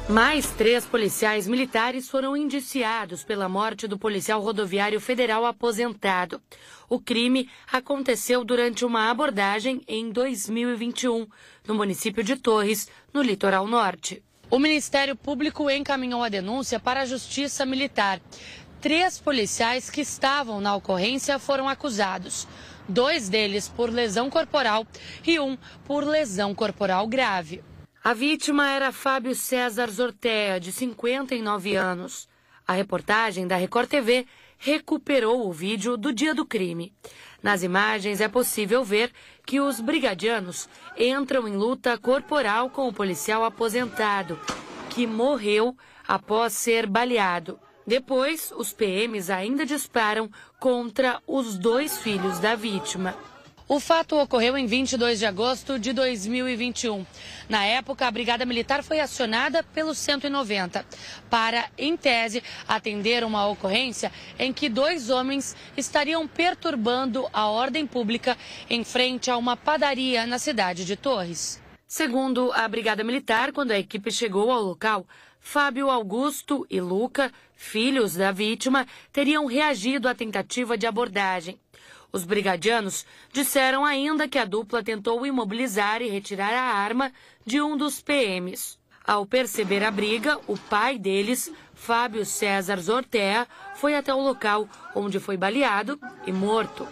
Mais 3 policiais militares foram indiciados pela morte do policial rodoviário federal aposentado. O crime aconteceu durante uma abordagem em 2021, no município de Torres, no litoral norte. O Ministério Público encaminhou a denúncia para a Justiça Militar. 3 policiais que estavam na ocorrência foram acusados. 2 deles por lesão corporal e 1 por lesão corporal grave. A vítima era Fábio César Zortea, de 59 anos. A reportagem da Record TV recuperou o vídeo do dia do crime. Nas imagens é possível ver que os brigadianos entram em luta corporal com o policial aposentado, que morreu após ser baleado. Depois, os PMs ainda disparam contra os 2 filhos da vítima. O fato ocorreu em 22 de agosto de 2021. Na época, a Brigada Militar foi acionada pelo 190 para, em tese, atender uma ocorrência em que 2 homens estariam perturbando a ordem pública em frente a uma padaria na cidade de Torres. Segundo a Brigada Militar, quando a equipe chegou ao local, Fábio Augusto e Luca, filhos da vítima, teriam reagido à tentativa de abordagem. Os brigadianos disseram ainda que a dupla tentou imobilizar e retirar a arma de um dos PMs. Ao perceber a briga, o pai deles, Fábio César Zortea, foi até o local, onde foi baleado e morto.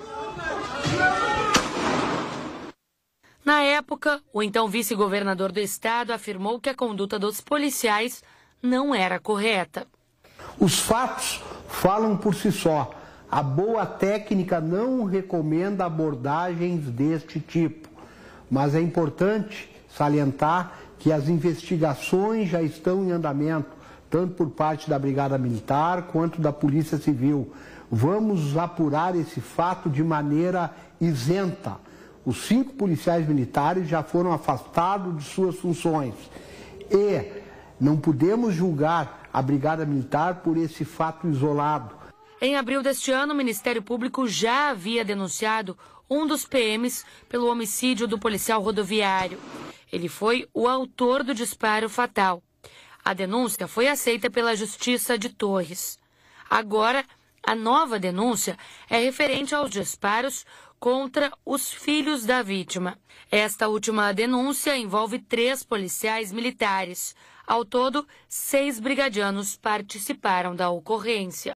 Na época, o então vice-governador do estado afirmou que a conduta dos policiais não era correta. Os fatos falam por si só. A boa técnica não recomenda abordagens deste tipo, mas é importante salientar que as investigações já estão em andamento, tanto por parte da Brigada Militar quanto da Polícia Civil. Vamos apurar esse fato de maneira isenta. Os 5 policiais militares já foram afastados de suas funções e não podemos julgar a Brigada Militar por esse fato isolado. Em abril deste ano, o Ministério Público já havia denunciado um dos PMs pelo homicídio do policial rodoviário. Ele foi o autor do disparo fatal. A denúncia foi aceita pela Justiça de Torres. Agora, a nova denúncia é referente aos disparos contra os filhos da vítima. Esta última denúncia envolve 3 policiais militares. Ao todo, 6 brigadianos participaram da ocorrência.